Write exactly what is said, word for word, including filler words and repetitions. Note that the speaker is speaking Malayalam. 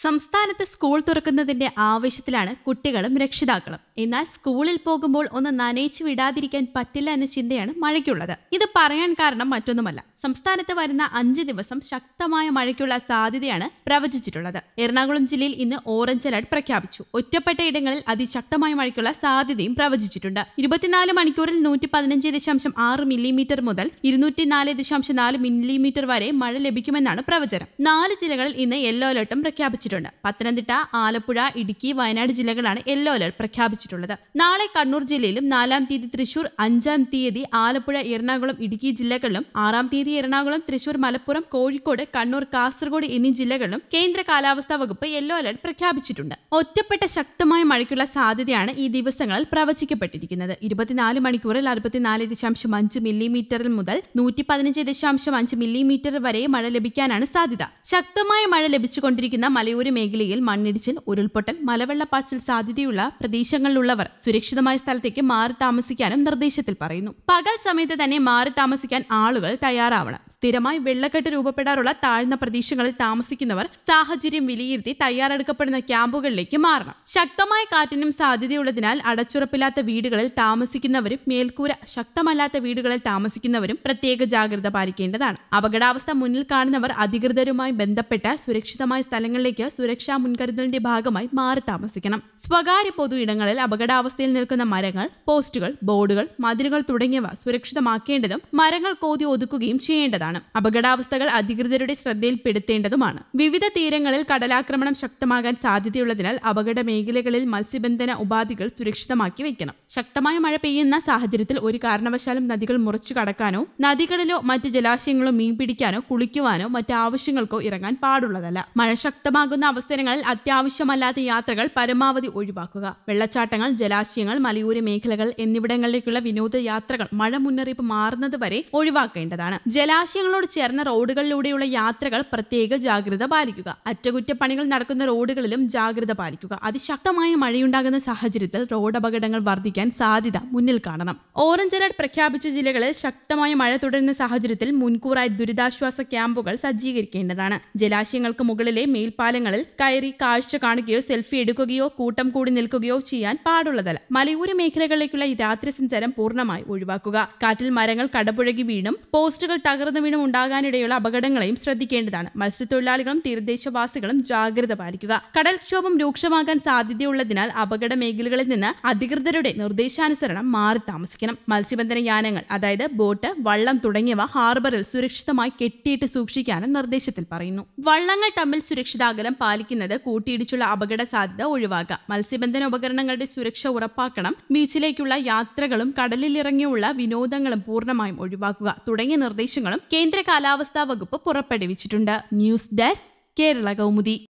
സംസ്ഥാനത്ത് സ്കൂൾ തുറക്കുന്നതിന്റെ ആവേശത്തിലാണ് കുട്ടികളും രക്ഷിതാക്കളും. എന്നാൽ സ്കൂളിൽ പോകുമ്പോൾ ഒന്ന് നനയിച്ചു വിടാതിരിക്കാൻ പറ്റില്ല എന്ന ചിന്തയാണ് മഴയ്ക്കുള്ളത്. ഇത് പറയാൻ കാരണം മറ്റൊന്നുമല്ല, സംസ്ഥാനത്ത് വരുന്ന അഞ്ച് ദിവസം ശക്തമായ മഴയ്ക്കുള്ള സാധ്യതയാണ് പ്രവചിച്ചിട്ടുള്ളത്. എറണാകുളം ജില്ലയിൽ ഇന്ന് ഓറഞ്ച് അലർട്ട് പ്രഖ്യാപിച്ചു. ഒറ്റപ്പെട്ട ഇടങ്ങളിൽ അതിശക്തമായ മഴയ്ക്കുള്ള സാധ്യതയും പ്രവചിച്ചിട്ടുണ്ട്. ഇരുപത്തിനാല് മണിക്കൂറിൽ നൂറ്റി പതിനഞ്ച് ദശാംശം ആറ് മില്ലിമീറ്റർ മുതൽ ഇരുന്നൂറ്റിനാല് ദശാംശം നാല് മില്ലിമീറ്റർ വരെ മഴ ലഭിക്കുമെന്നാണ് പ്രവചനം. നാല് ജില്ലകളിൽ ഇന്ന് യെല്ലോ അലർട്ടും പ്രഖ്യാപിച്ചിട്ടുണ്ട്. പത്തനംതിട്ട, ആലപ്പുഴ, ഇടുക്കി, വയനാട് ജില്ലകളാണ് യെല്ലോ അലർട്ട് പ്രഖ്യാപിച്ചിട്ടുള്ളത്. നാളെ കണ്ണൂർ ജില്ലയിലും, നാലാം തീയതി തൃശൂർ, അഞ്ചാം തീയതി ആലപ്പുഴ, എറണാകുളം, ഇടുക്കി ജില്ലകളിലും, ആറാം തീയതി എറണാകുളം, തൃശൂർ, മലപ്പുറം, കോഴിക്കോട്, കണ്ണൂർ, കാസർഗോഡ് എന്നീ ജില്ലകളിലും കേന്ദ്ര കാലാവസ്ഥാ വകുപ്പ് യെല്ലോ അലർട്ട് പ്രഖ്യാപിച്ചിട്ടുണ്ട്. ഒറ്റപ്പെട്ട ശക്തമായ മഴയ്ക്കുള്ള സാധ്യതയാണ് ഈ ദിവസങ്ങളിൽ പ്രവചിക്കപ്പെട്ടിരിക്കുന്നത്. ഇരുപത്തിനാല് മണിക്കൂറിൽ അറുപത്തിനാല് ദശാംശം അഞ്ച് മില്ലിമീറ്ററിൽ മുതൽ നൂറ്റി പതിനഞ്ച് ദശാംശം അഞ്ച് മില്ലിമീറ്റർ വരെ മഴ ലഭിക്കാനാണ് സാധ്യത. ശക്തമായ മഴ ലഭിച്ചുകൊണ്ടിരിക്കുന്ന മലയോര മേഖലയിൽ മണ്ണിടിച്ചിൽ, ഉരുൾപൊട്ടൽ, മലവെള്ളപ്പാച്ചിൽ സാധ്യതയുള്ള പ്രദേശങ്ങളിലുള്ളവർ സുരക്ഷിതമായ സ്ഥലത്തേക്ക് മാറി താമസിക്കാനും നിർദ്ദേശത്തിൽ പറയുന്നു. പകൽ സമയത്ത് തന്നെ മാറി താമസിക്കാൻ ആളുകൾ തയ്യാറാവണം. സ്ഥിരമായി വെള്ളക്കെട്ട് രൂപപ്പെടാറുള്ള താഴ്ന്ന പ്രദേശങ്ങളിൽ താമസിക്കുന്നവർ സാഹചര്യം വിലയിരുത്തി തയ്യാറെടുക്കപ്പെടുന്ന ക്യാമ്പുകളിലേക്ക് മാറണം. ശക്തമായ കാറ്റിനും സാധ്യതയുള്ളതിനാൽ അടച്ചുറപ്പില്ലാത്ത വീടുകളിൽ താമസിക്കുന്നവരും മേൽക്കൂര ശക്തമല്ലാത്ത വീടുകളിൽ താമസിക്കുന്നവരും പ്രത്യേക ജാഗ്രത പാലിക്കേണ്ടതാണ്. അപകടാവസ്ഥ മുന്നിൽ കാണുന്നവർ അധികൃതരുമായി ബന്ധപ്പെട്ട സുരക്ഷിതമായ സ്ഥലങ്ങളിലേക്ക് സുരക്ഷാ മുൻകരുതലിന്റെ ഭാഗമായി മാറി താമസിക്കണം. സ്വകാര്യ പൊതു ഇടങ്ങളിൽ അപകടാവസ്ഥയിൽ നിൽക്കുന്ന മരങ്ങൾ, പോസ്റ്റുകൾ, ബോർഡുകൾ, മതിലുകൾ തുടങ്ങിയവ സുരക്ഷിതമാക്കേണ്ടതും മരങ്ങൾ കോതി ഒതുക്കുകയും ചെയ്യേണ്ടതാണ്. അപകടാവസ്ഥകൾ അധികൃതരുടെ ശ്രദ്ധയിൽപ്പെടുത്തേണ്ടതുമാണ്. വിവിധ തീരങ്ങളിൽ കടലാക്രമണം ശക്തമാകാൻ സാധ്യതയുള്ളതിനാൽ അപകട മേഖലകളിൽ മത്സ്യബന്ധന ഉപാധികൾ സുരക്ഷിതമാക്കി വയ്ക്കണം. ശക്തമായ മഴ പെയ്യുന്ന സാഹചര്യത്തിൽ ഒരു കാരണവശാലും നദികൾ മുറിച്ചു കടക്കാനോ നദികളിലോ മറ്റ് ജലാശയങ്ങളോ മീൻ പിടിക്കാനോ കുളിക്കുവാനോ മറ്റ് ആവശ്യങ്ങൾക്കോ ഇറങ്ങാൻ പാടുള്ളതല്ല. മഴ ശക്തമാകുന്ന അവസരങ്ങളിൽ അത്യാവശ്യമല്ലാത്ത യാത്രകൾ പരമാവധി ഒഴിവാക്കുക. വെള്ളച്ചാട്ടങ്ങൾ, ജലാശയങ്ങൾ, മലയോര മേഖലകൾ എന്നിവിടങ്ങളിലേക്കുള്ള വിനോദയാത്രകൾ മഴ മുന്നറിയിപ്പ് മാറുന്നതുവരെ ഒഴിവാക്കേണ്ടതാണ്. ജലാശയങ്ങളോട് ചേർന്ന റോഡുകളിലൂടെയുള്ള യാത്രകൾ പ്രത്യേക ജാഗ്രത പാലിക്കുക. അറ്റകുറ്റപ്പണികൾ നടക്കുന്ന റോഡുകളിലും ജാഗ്രത പാലിക്കുക. അതിശക്തമായ മഴയുണ്ടാകുന്ന സാഹചര്യത്തിൽ റോഡ് അപകടങ്ങൾ വർദ്ധിക്കാൻ സാധ്യത മുന്നിൽ കാണണം. ഓറഞ്ച് അലർട്ട് പ്രഖ്യാപിച്ച ജില്ലകളിൽ ശക്തമായ മഴ തുടരുന്ന സാഹചര്യത്തിൽ മുൻകൂറായി ദുരിതാശ്വാസ ക്യാമ്പുകൾ സജ്ജീകരിക്കേണ്ടതാണ്. ജലാശയങ്ങൾക്ക് മുകളിലെ മേൽപ്പാലങ്ങളിൽ കയറി കാഴ്ച കാണുകയോ സെൽഫി എടുക്കുകയോ കൂട്ടം കൂടി നിൽക്കുകയോ ചെയ്യാൻ പാടുള്ളതല്ല. മലയോര മേഖലകളിലേക്കുള്ള രാത്രി സഞ്ചാരം പൂർണ്ണമായി ഒഴിവാക്കുക. കാറ്റിൽ മരങ്ങൾ കടപുഴകി വീണും പോസ്റ്റുകൾ തകർന്നു വീണും ഉണ്ടാകാനിടയുള്ള അപകടങ്ങളെയും ശ്രദ്ധിക്കേണ്ടതാണ്. മത്സ്യത്തൊഴിലാളികളും തീരദേശവാസികളും ജാഗ്രത പാലിക്കുക. കടൽക്ഷോഭം രൂക്ഷമാകാൻ സാധ്യതയുള്ളതിനാൽ അപകട മേഖലകളിൽ നിന്ന് അധികൃതരുടെ നിർദ്ദേശാനുസരണം മാറി താമസിക്കണം. മത്സ്യബന്ധന യാനങ്ങൾ, അതായത് ബോട്ട്, വള്ളം തുടങ്ങിയവ ഹാർബറിൽ സുരക്ഷിതമായി കെട്ടിയിട്ട് സൂക്ഷിക്കാനും നിർദ്ദേശത്തിൽ പറയുന്നു. വള്ളങ്ങൾ തമ്മിൽ സുരക്ഷിതാകലം പാലിക്കുന്നത് കൂട്ടിയിടിച്ചുള്ള അപകട സാധ്യത ഒഴിവാക്കുക. മത്സ്യബന്ധന ഉപകരണങ്ങളുടെ സുരക്ഷ ഉറപ്പാക്കണം. ബീച്ചിലേക്കുള്ള യാത്രകളും കടലിലിറങ്ങിയുള്ള വിനോദങ്ങളും പൂർണ്ണമായും ഒഴിവാക്കുക തുടങ്ങിയ നിർദ്ദേശങ്ങളും കേന്ദ്ര കാലാവസ്ഥാ വകുപ്പ് പുറപ്പെടുവിച്ചിട്ടുണ്ട്. News desk, Kerala Kaumudi.